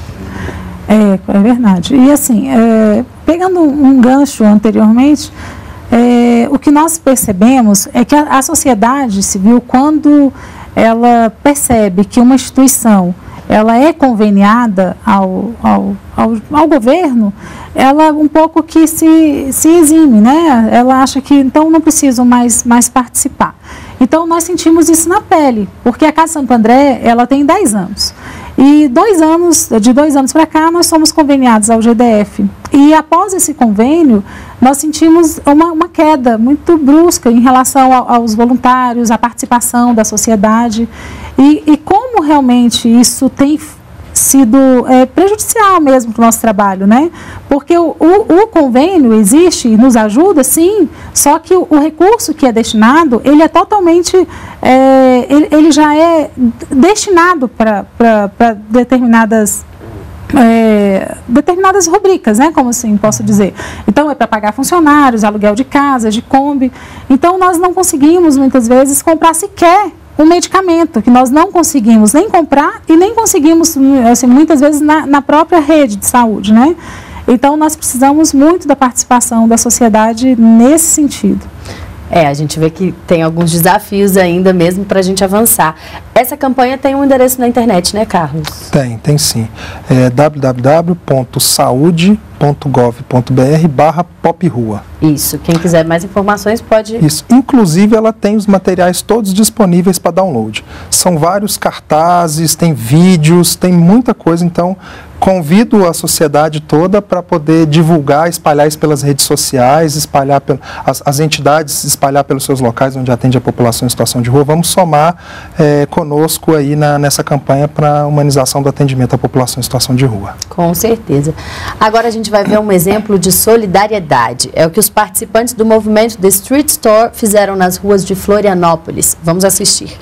É, é verdade. E assim, é, pegando um gancho anteriormente, é, o que nós percebemos é que a, a sociedade civil, quando ela percebe que uma instituição ela é conveniada ao, ao, ao, ao governo, ela um pouco que se, se exime, né? Ela acha que então não preciso mais, mais participar. Então nós sentimos isso na pele, porque a Casa Santo André ela tem dez anos. E dois anos, de dois anos para cá, nós somos conveniados ao G D F. E após esse convênio, nós sentimos uma, uma queda muito brusca em relação a, aos voluntários, à participação da sociedade. E, e como realmente isso tem sido é, prejudicial mesmo para o nosso trabalho, né? Porque o, o, o convênio existe e nos ajuda, sim, só que o, o recurso que é destinado, ele é totalmente, é, ele, ele já é destinado para determinadas É, determinadas rubricas, né, como assim posso dizer. Então é para pagar funcionários, aluguel de casa, de Kombi. Então nós não conseguimos muitas vezes comprar sequer um medicamento, que nós não conseguimos nem comprar e nem conseguimos, assim, muitas vezes na, na própria rede de saúde, né? Então nós precisamos muito da participação da sociedade nesse sentido. É, a gente vê que tem alguns desafios ainda mesmo para a gente avançar. Essa campanha tem um endereço na internet, né, Carlos? Tem, tem sim. É w w w ponto saude ponto gov ponto b r barra poprua. Isso, quem quiser mais informações pode... Isso, inclusive ela tem os materiais todos disponíveis para download. São vários cartazes, tem vídeos, tem muita coisa, então convido a sociedade toda para poder divulgar, espalhar isso pelas redes sociais, espalhar pel, as, as entidades, espalhar pelos seus locais onde atende a população em situação de rua. Vamos somar é, conosco aí na, nessa campanha para a humanização do atendimento à população em situação de rua. Com certeza. Agora a gente vai ver um exemplo de solidariedade. É o que os participantes do movimento The Street Store fizeram nas ruas de Florianópolis. Vamos assistir.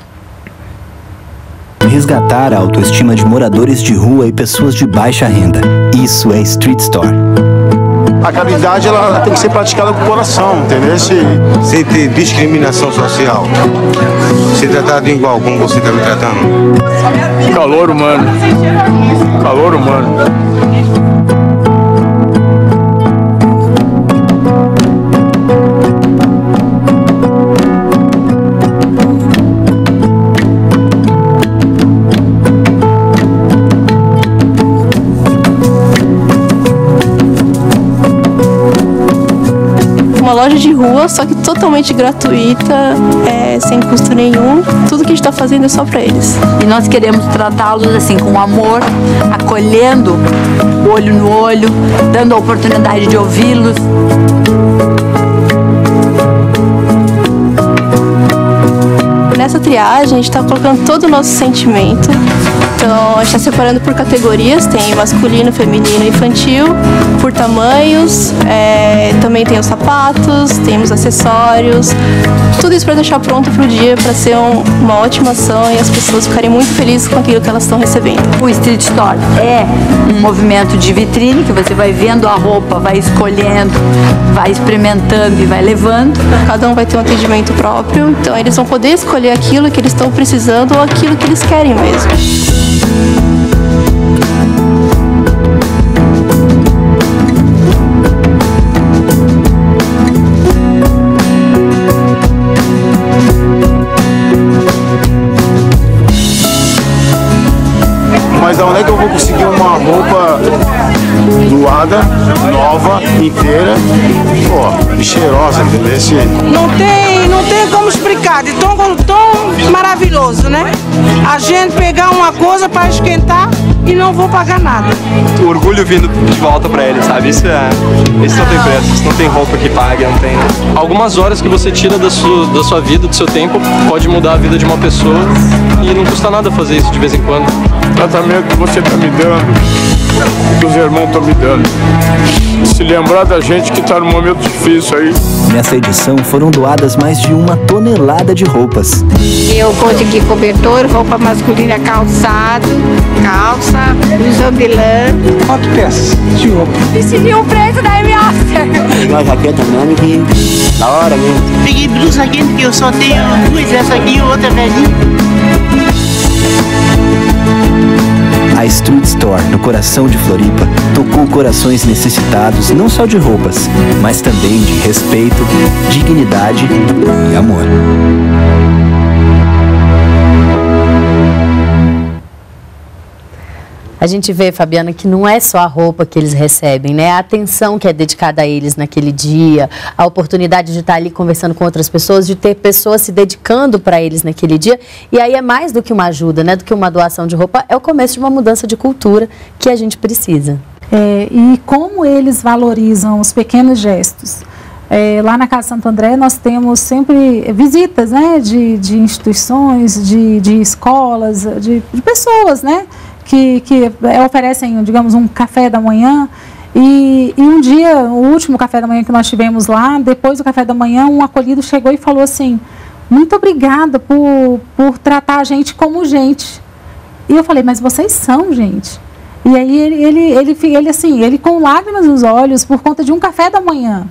Resgatar a autoestima de moradores de rua e pessoas de baixa renda. Isso é Street Store. A caridade ela tem que ser praticada com o coração, entendeu? Se... Sem ter discriminação social. Ser tratado igual como você está me tratando. Calor humano. Calor humano. uma loja de rua, só que totalmente gratuita, é, sem custo nenhum. Tudo que a gente está fazendo é só para eles. E nós queremos tratá-los assim com amor, acolhendo, olho no olho, dando a oportunidade de ouvi-los. Nessa triagem, a gente está colocando todo o nosso sentimento. Então, a gente está separando por categorias, tem masculino, feminino e infantil, por tamanhos, é, também tem os sapatos, temos acessórios, tudo isso para deixar pronto para o dia, para ser um, uma ótima ação e as pessoas ficarem muito felizes com aquilo que elas estão recebendo. O Street Store é um movimento de vitrine, que você vai vendo a roupa, vai escolhendo, vai experimentando e vai levando. Cada um vai ter um atendimento próprio, então eles vão poder escolher aquilo que eles estão precisando ou aquilo que eles querem mesmo. Mas aonde é que eu vou conseguir uma roupa doada, nova, inteira, pô, e cheirosa, entendeu? Esse... Não tem, não tem como explicar, de tão, tão maravilhoso, né? A gente pegar uma coisa para esquentar e não vou pagar nada. O orgulho vindo de volta pra eles, sabe? Isso, é, isso não tem preço, isso não tem roupa que pague, não tem... Algumas horas que você tira da sua, da sua vida, do seu tempo, pode mudar a vida de uma pessoa e não custa nada fazer isso de vez em quando. O tratamento que você tá me dando, que os irmãos estão me dando. Se lembrar da gente que tá num momento difícil aí. Nessa edição foram doadas mais de uma tonelada de roupas. Eu consegui cobertor, roupa masculina, calçado, calça, blusão de lã. Quantas peças de roupa? Decidi o preço da M A. Uma jaqueta mesmo que da hora mesmo. Peguei blusa quente que eu só tenho duas, essa aqui e outra velhinha. A Street Store, no coração de Floripa, tocou corações necessitados não só de roupas, mas também de respeito, dignidade e amor. A gente vê, Fabiana, que não é só a roupa que eles recebem, né? A atenção que é dedicada a eles naquele dia, a oportunidade de estar ali conversando com outras pessoas, de ter pessoas se dedicando para eles naquele dia. E aí é mais do que uma ajuda, né? Do que uma doação de roupa, é o começo de uma mudança de cultura que a gente precisa. É, e como eles valorizam os pequenos gestos. É, lá na Casa Santo André nós temos sempre visitas, né? De, de instituições, de, de escolas, de, de pessoas, né? Que, que oferecem, digamos, um café da manhã. E, e um dia, o último café da manhã que nós tivemos lá, depois do café da manhã, um acolhido chegou e falou assim: muito obrigada por, por tratar a gente como gente. E eu falei: mas vocês são gente. E aí ele, ele, ele, ele, assim, ele com lágrimas nos olhos por conta de um café da manhã.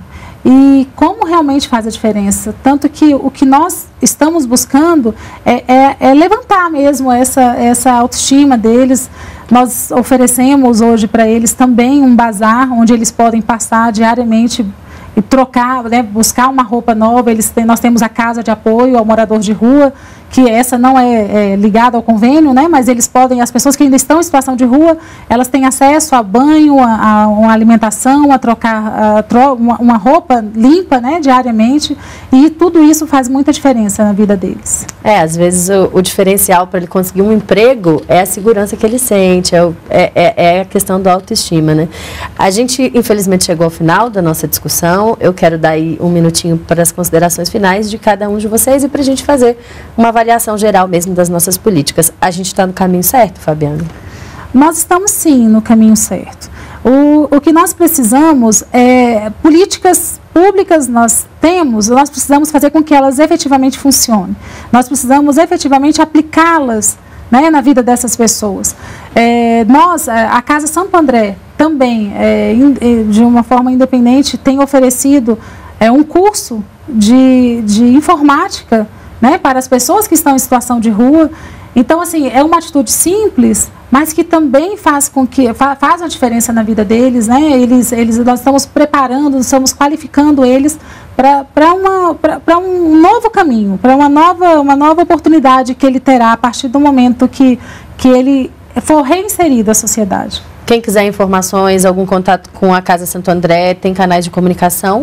E como realmente faz a diferença. Tanto que o que nós estamos buscando é, é, é levantar mesmo essa, essa autoestima deles. Nós oferecemos hoje para eles também um bazar, onde eles podem passar diariamente e trocar, né, buscar uma roupa nova. Eles têm, nós temos a casa de apoio ao morador de rua, que essa não é, é ligada ao convênio, né, mas eles podem, as pessoas que ainda estão em situação de rua, elas têm acesso a banho, a, a uma alimentação, a trocar a, tro, uma, uma roupa limpa, né, diariamente, e tudo isso faz muita diferença na vida deles. É, às vezes o, o diferencial para ele conseguir um emprego é a segurança que ele sente, é, o, é, é, é a questão da autoestima, né. A gente, infelizmente, chegou ao final da nossa discussão. Eu quero dar aí um minutinho para as considerações finais de cada um de vocês e para a gente fazer uma avaliação geral mesmo das nossas políticas. A gente está no caminho certo, Fabiana? Nós estamos sim no caminho certo. O, o que nós precisamos é políticas públicas, nós temos, nós precisamos fazer com que elas efetivamente funcionem. Nós precisamos efetivamente aplicá-las, né, na vida dessas pessoas. É, nós, a Casa Santo André, também, é, de uma forma independente, tem oferecido é, um curso de, de informática, né, para as pessoas que estão em situação de rua. Então, assim, é uma atitude simples, mas que também faz com que fa, faz uma diferença na vida deles, né? Eles, eles, nós estamos preparando, estamos qualificando eles para uma para um novo caminho, para uma nova uma nova oportunidade que ele terá a partir do momento que que ele for reinserido à sociedade. Quem quiser informações, algum contato com a Casa Santo André, tem canais de comunicação?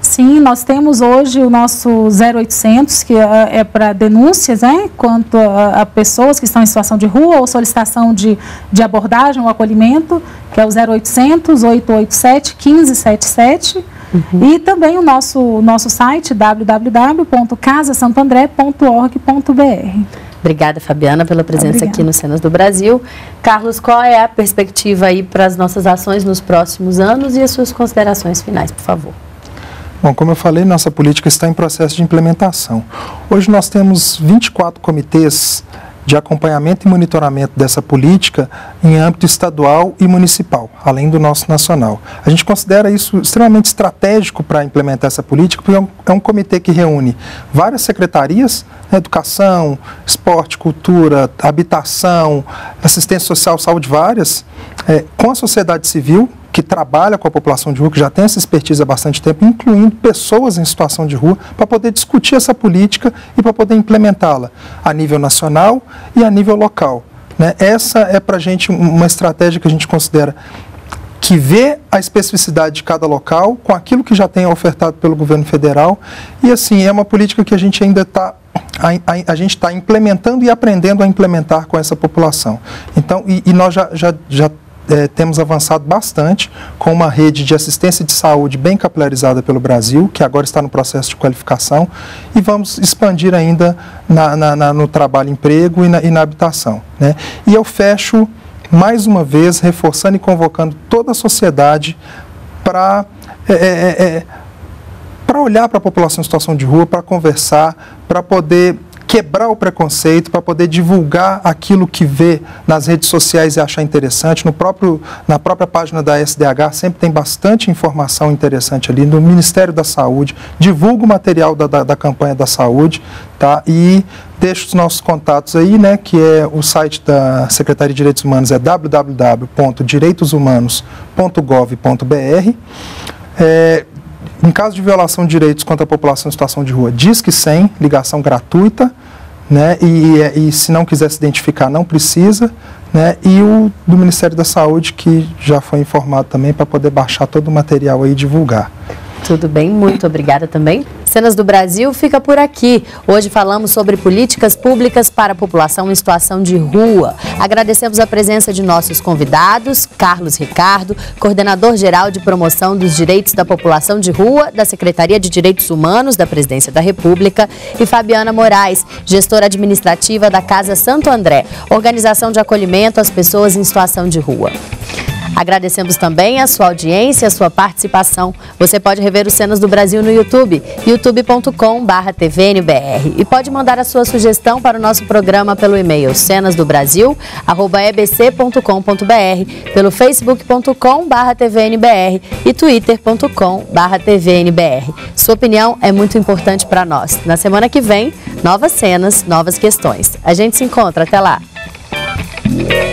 Sim, nós temos hoje o nosso zero oitocentos, que é, é para denúncias, né, quanto a, a pessoas que estão em situação de rua ou solicitação de, de abordagem ou acolhimento, que é o zero oitocentos, oito oito sete, um cinco sete sete. Uhum. E também o nosso, nosso site, w w w ponto casa santo andré ponto org ponto b r. Obrigada, Fabiana, pela presença Obrigada. aqui no Cenas do Brasil. Carlos, qual é a perspectiva aí para as nossas ações nos próximos anos e as suas considerações finais, por favor? Bom, como eu falei, nossa política está em processo de implementação. Hoje nós temos vinte e quatro comitês de acompanhamento e monitoramento dessa política em âmbito estadual e municipal, além do nosso nacional. A gente considera isso extremamente estratégico para implementar essa política, porque é um, é um comitê que reúne várias secretarias, né, educação, esporte, cultura, habitação, assistência social, saúde, várias, é, com a sociedade civil, que trabalha com a população de rua, que já tem essa expertise há bastante tempo, incluindo pessoas em situação de rua, para poder discutir essa política e para poder implementá-la a nível nacional e a nível local. Né? Essa é para a gente uma estratégia que a gente considera que vê a especificidade de cada local com aquilo que já tem ofertado pelo governo federal e, assim, é uma política que a gente ainda está A, a, a gente está implementando e aprendendo a implementar com essa população. Então, e, e nós já, já, já é, temos avançado bastante com uma rede de assistência de saúde bem capilarizada pelo Brasil, que agora está no processo de qualificação, e vamos expandir ainda na, na, na, no trabalho emprego e na, e na habitação. Né? E eu fecho, mais uma vez, reforçando e convocando toda a sociedade para... É, é, é, para olhar para a população em situação de rua, para conversar, para poder quebrar o preconceito, para poder divulgar aquilo que vê nas redes sociais e achar interessante. No próprio, na própria página da S D H sempre tem bastante informação interessante ali, no Ministério da Saúde, divulga o material da, da, da campanha da saúde, tá? E deixa os nossos contatos aí, né, que é o site da Secretaria de Direitos Humanos, é w w w ponto direitos humanos ponto gov ponto b r. É, Em caso de violação de direitos contra a população em situação de rua, Disque cem, ligação gratuita, né? E, e se não quiser se identificar, não precisa, né? E o do Ministério da Saúde, que já foi informado também, para poder baixar todo o material aí e divulgar. Tudo bem, muito obrigada também. Cenas do Brasil fica por aqui. Hoje falamos sobre políticas públicas para a população em situação de rua. Agradecemos a presença de nossos convidados, Carlos Ricardo, coordenador-geral de promoção dos direitos da população de rua da Secretaria de Direitos Humanos da Presidência da República, e Fabiana Moraes, gestora administrativa da Casa Santo André, organização de acolhimento às pessoas em situação de rua. Agradecemos também a sua audiência e a sua participação. Você pode rever os Cenas do Brasil no YouTube, youtube ponto com barra T V N B R, e pode mandar a sua sugestão para o nosso programa pelo e-mail cenasdobrasil arroba e b c ponto com ponto b r, pelo facebook ponto com barra T V N B R e twitter ponto com barra T V N B R. Sua opinião é muito importante para nós. Na semana que vem, novas cenas, novas questões. A gente se encontra. Até lá!